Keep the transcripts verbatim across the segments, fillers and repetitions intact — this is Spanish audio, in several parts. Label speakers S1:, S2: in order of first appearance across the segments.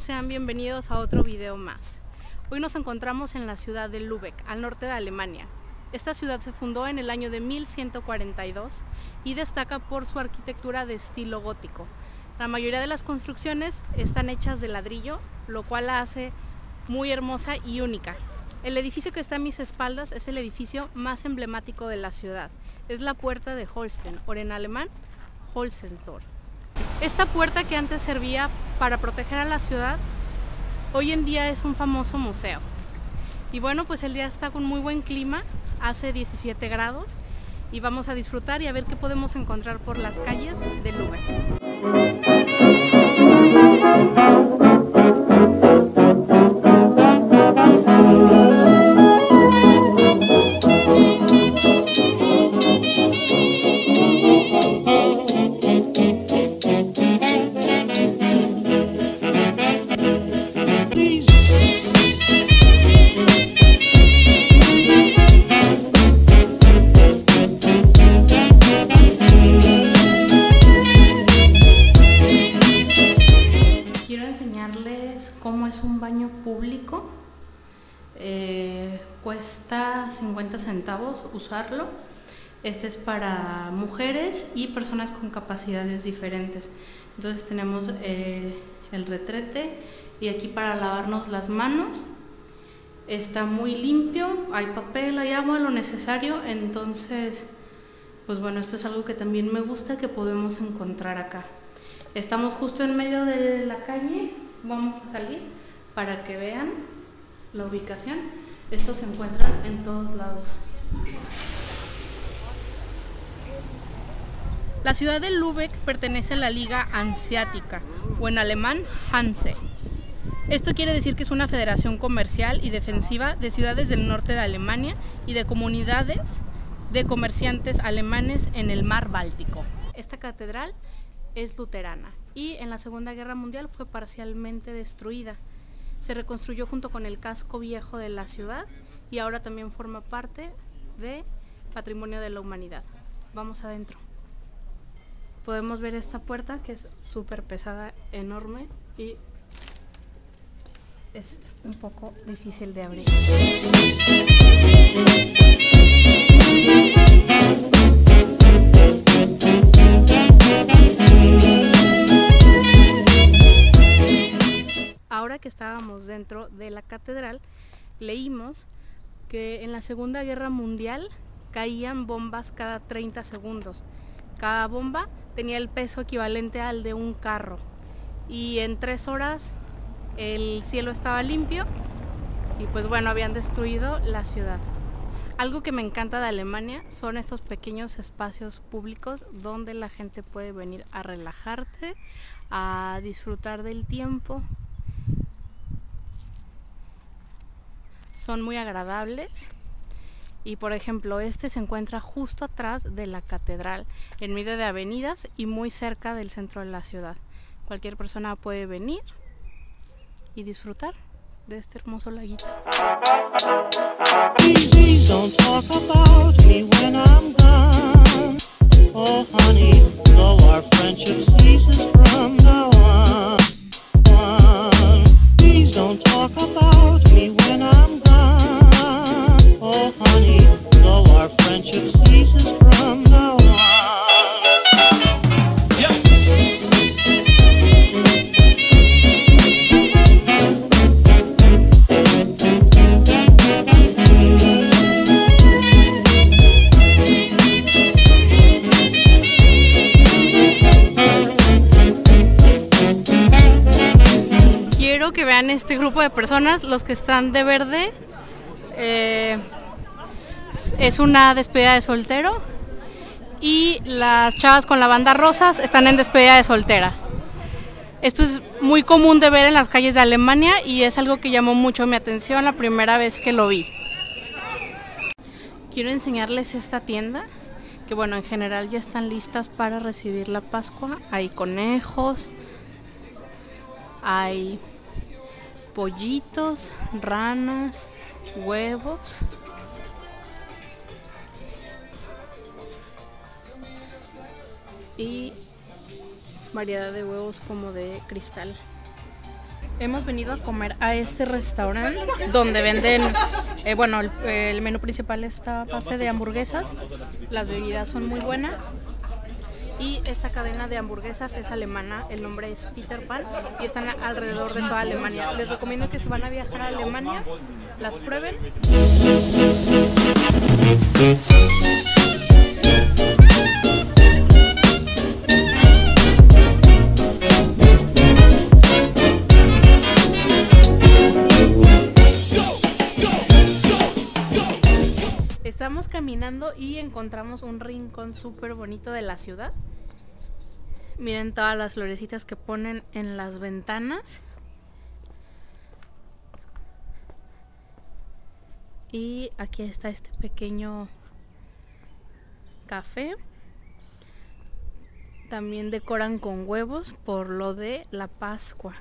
S1: sean bienvenidos a otro video más. Hoy nos encontramos en la ciudad de Lübeck, al norte de Alemania. Esta ciudad se fundó en el año de mil ciento cuarenta y dos y destaca por su arquitectura de estilo gótico. La mayoría de las construcciones están hechas de ladrillo, lo cual la hace muy hermosa y única. El edificio que está a mis espaldas es el edificio más emblemático de la ciudad. Es la puerta de Holsten, o en alemán, Holstentor. Esta puerta, que antes servía para proteger a la ciudad, hoy en día es un famoso museo. Y bueno, pues el día está con muy buen clima, hace diecisiete grados, y vamos a disfrutar y a ver qué podemos encontrar por las calles de Lübeck. Cómo es un baño público. Eh, cuesta cincuenta centavos usarlo. Este es para mujeres y personas con capacidades diferentes. Entonces tenemos eh, el retrete, y aquí para lavarnos las manos. Está muy limpio, hay papel, hay agua, lo necesario. Entonces, pues bueno, esto es algo que también me gusta, que podemos encontrar acá. Estamos justo en medio de la calle. Vamos a salir para que vean la ubicación. Esto se encuentra en todos lados. La ciudad de Lübeck pertenece a la Liga Hanseática, o en alemán Hanse. Esto quiere decir que es una federación comercial y defensiva de ciudades del norte de Alemania y de comunidades de comerciantes alemanes en el mar Báltico. Esta catedral es luterana y en la Segunda Guerra Mundial fue parcialmente destruida. Se reconstruyó junto con el casco viejo de la ciudad y ahora también forma parte de Patrimonio de la Humanidad. Vamos adentro. Podemos ver esta puerta, que es súper pesada, enorme, y es un poco difícil de abrir. Ahora que estábamos dentro de la catedral, leímos que en la Segunda Guerra Mundial caían bombas cada treinta segundos. Cada bomba tenía el peso equivalente al de un carro, y en tres horas el cielo estaba limpio y pues bueno, habían destruido la ciudad. Algo que me encanta de Alemania son estos pequeños espacios públicos donde la gente puede venir a relajarte, a disfrutar del tiempo. Son muy agradables, y por ejemplo este se encuentra justo atrás de la catedral, en medio de avenidas y muy cerca del centro de la ciudad. Cualquier persona puede venir y disfrutar de este hermoso laguito. Que vean este grupo de personas, los que están de verde, eh, es una despedida de soltero, y las chavas con la banda rosas están en despedida de soltera. Esto es muy común de ver en las calles de Alemania y es algo que llamó mucho mi atención la primera vez que lo vi. Quiero enseñarles esta tienda, que bueno, en general ya están listas para recibir la Pascua. Hay conejos, hay pollitos, ranas, huevos. Y variedad de huevos como de cristal. Hemos venido a comer a este restaurante donde venden, eh, bueno, el, el menú principal está a base de hamburguesas, las bebidas son muy buenas y esta cadena de hamburguesas es alemana, el nombre es Peter Pan y están alrededor de toda Alemania. Les recomiendo que si van a viajar a Alemania, las prueben. Estamos caminando y encontramos un rincón súper bonito de la ciudad. Miren todas las florecitas que ponen en las ventanas. Y aquí está este pequeño café. También decoran con huevos por lo de la Pascua.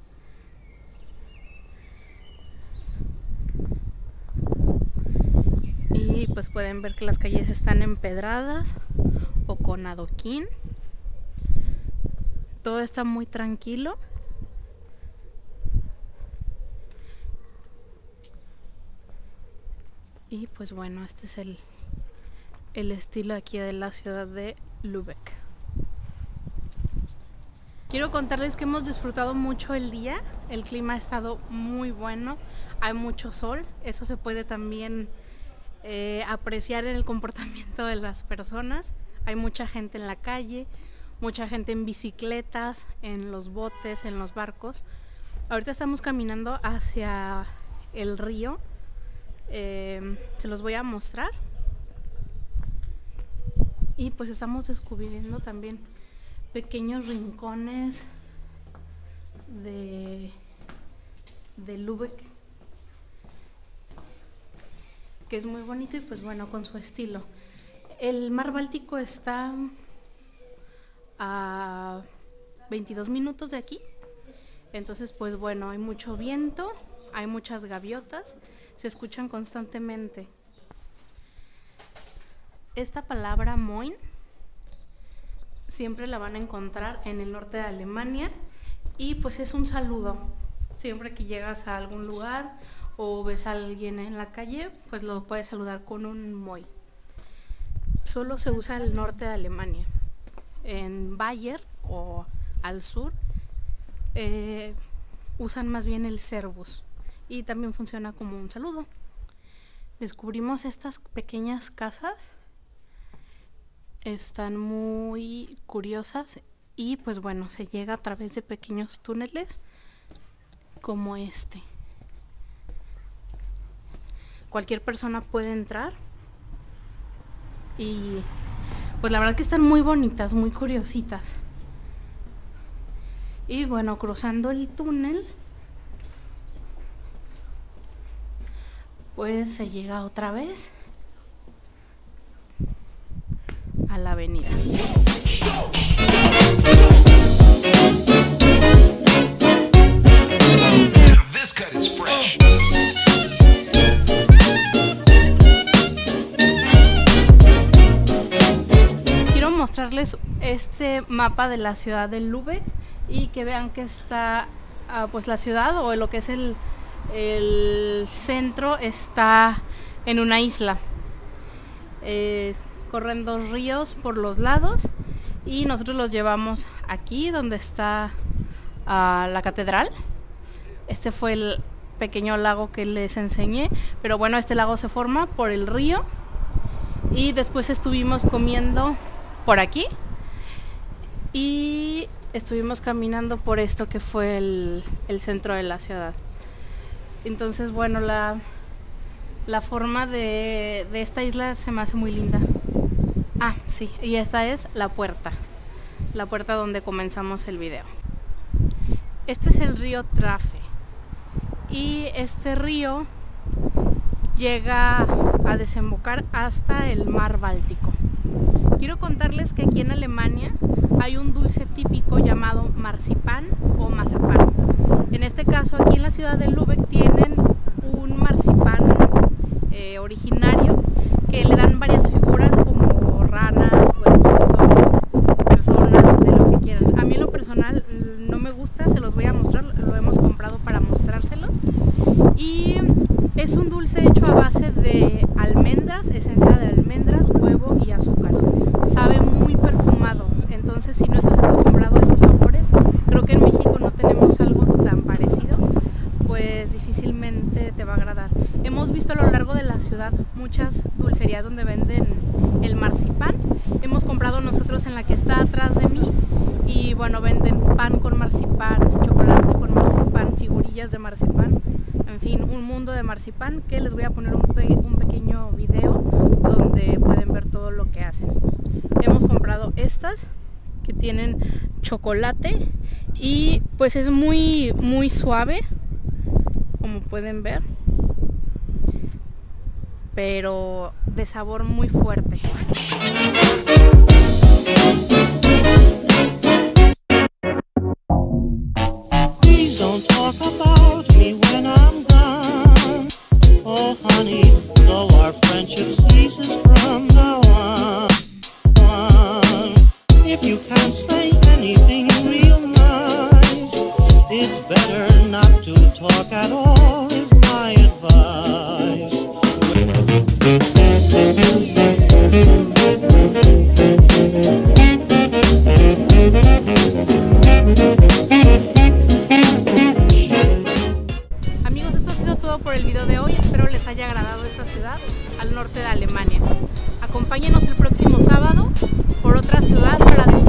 S1: Y pues pueden ver que las calles están empedradas o con adoquín. Todo está muy tranquilo. Y pues bueno, este es el, el estilo aquí de la ciudad de Lübeck. Quiero contarles que hemos disfrutado mucho el día. El clima ha estado muy bueno. Hay mucho sol. Eso se puede también Eh, apreciar en el comportamiento de las personas. Hay mucha gente en la calle, mucha gente en bicicletas, en los botes, en los barcos. Ahorita estamos caminando hacia el río, eh, se los voy a mostrar. Y pues estamos descubriendo también pequeños rincones de, de Lübeck, que es muy bonito y pues bueno, con su estilo. El mar Báltico está a veintidós minutos de aquí, entonces pues bueno, hay mucho viento, hay muchas gaviotas, se escuchan constantemente. Esta palabra Moin siempre la van a encontrar en el norte de Alemania y pues es un saludo. Siempre que llegas a algún lugar o ves a alguien en la calle, pues lo puedes saludar con un Moin. Solo se usa el norte de Alemania. En Bayern o al sur eh, usan más bien el Servus y también funciona como un saludo. Descubrimos estas pequeñas casas, están muy curiosas y pues bueno, se llega a través de pequeños túneles como este. Cualquier persona puede entrar y pues la verdad que están muy bonitas, muy curiositas. Y bueno, cruzando el túnel pues se llega otra vez a la avenida.
S2: This cut is fresh.
S1: Quiero mostrarles este mapa de la ciudad de Lübeck y que vean que está uh, pues la ciudad o lo que es el, el centro está en una isla. Eh, corren dos ríos por los lados y nosotros los llevamos aquí donde está uh, la catedral. Este fue el pequeño lago que les enseñé, pero bueno, este lago se forma por el río y después estuvimos comiendo por aquí y estuvimos caminando por esto que fue el, el centro de la ciudad. Entonces bueno, la, la forma de, de esta isla se me hace muy linda. Ah, sí, y esta es la puerta, la puerta donde comenzamos el video. Este es el río Trafe y este río llega a desembocar hasta el mar Báltico. Quiero contarles que aquí en Alemania hay un dulce típico llamado marcipán o mazapán. En este caso, aquí en la ciudad de Lübeck tienen un marcipán eh, originario que le dan varias figuras como ranas, puerquitos, personas, de lo que quieran. A mí en lo personal no me gusta, se los voy a mostrar, lo hemos comprado base de almendras, esencia de almendras, huevo y azúcar. Sabe muy perfumado, entonces si no estás acostumbrado a esos sabores, creo que en México no tenemos algo tan parecido, pues difícilmente te va a agradar. Hemos visto a lo largo de la ciudad muchas dulcerías donde venden el marcipán. Hemos comprado nosotros en la que está atrás de mí y bueno, venden pan con marcipán, chocolates con marcipán, figurillas de marcipán, en fin, un mundo de marcipán que les voy a poner un, pe un pequeño video donde pueden ver todo lo que hacen. Hemos comprado estas que tienen chocolate y pues es muy muy suave, como pueden ver, pero de sabor muy fuerte.
S3: Please don't talk about me when I'm gone. Oh honey, so our friendship ceases from now on. If you can't say anything real nice, it's better not to talk at all, is my advice.
S1: Amigos, esto ha sido todo por el video de hoy. Espero les haya agradado esta ciudad al norte de Alemania. Acompáñenos el próximo sábado por otra ciudad para descubrir